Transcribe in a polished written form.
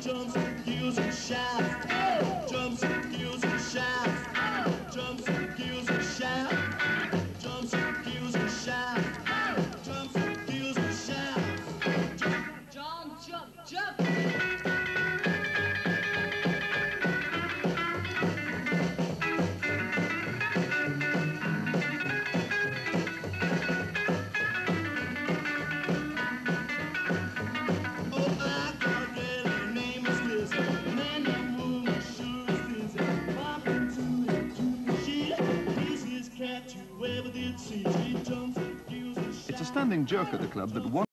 jumps, heels and shouts. Oh! Jumps, heels and shouts. Oh! Jumps, heels and shouts. Jumps, heels and shouts. Oh! Jumps, heels and shouts. Jump, John, jump, jump. It's a standing joke at the club that one